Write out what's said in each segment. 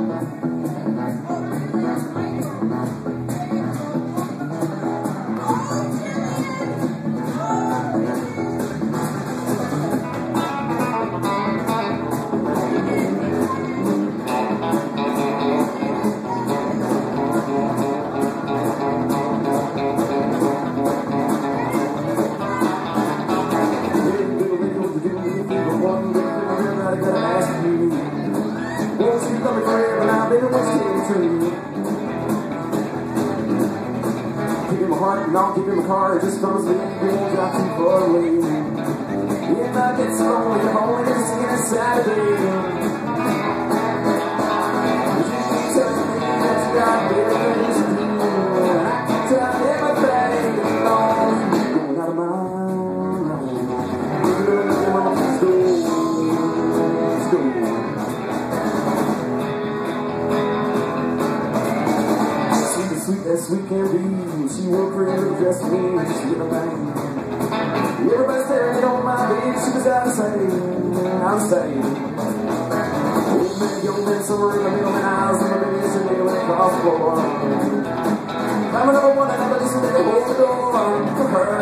I'll keep in my car, just throws me things out too far away. If I get so lonely, I'm only just singing a Saturday. But you keep telling me that you got better things to do, and I keep trying everything alone. Going out of my mind. Let's go. Let's go. Sweet as sweet can be. She wore pretty little dress for me, just get around. Everybody's staring on my baby, she was out of sight, out of sight. Old man, young man, somewhere in the middle, and I was in my baby, so they went across the floor. I'm another one, and I just let her hold the door for her.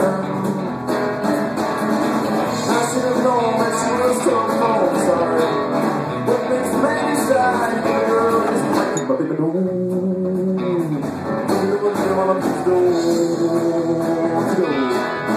I should have known that she was coming home, sorry. What makes the man decide, the girl is like my baby, no. Let's go. Let's go.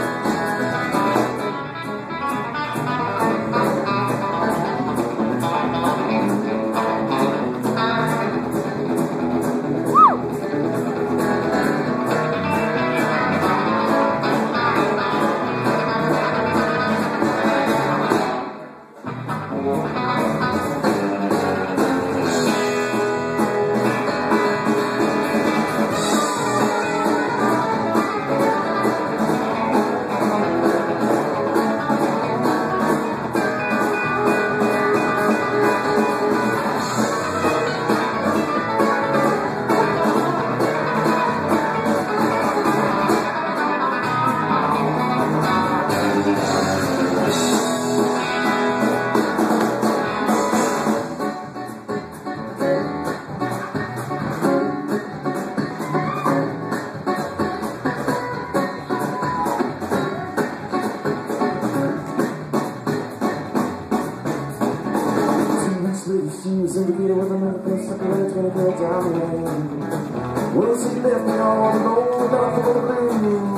She was indicated with another place, like a leg's gonna go down the lane. Well, she left me all alone, down for the blue.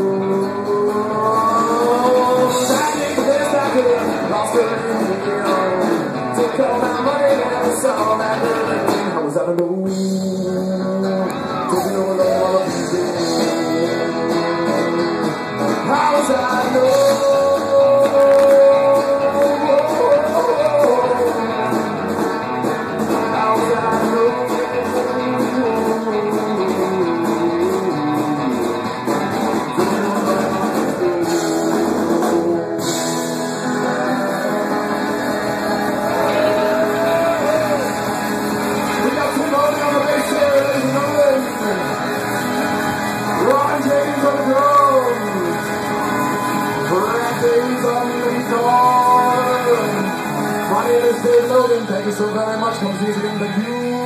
I did the best I could, lost her in the air. Took all my money and I saw that girl. I was out of nowhere, took me over the wall of the I was out of nowhere. My name is Logan. Thank you so very much for music and thank you.